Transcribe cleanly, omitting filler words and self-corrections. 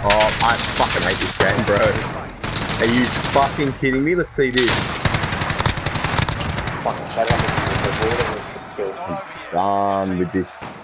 Oh, I fucking hate this game, bro. Are you fucking kidding me? Let's see this. Fucking shut up. It's a weird and kill. I'm done with this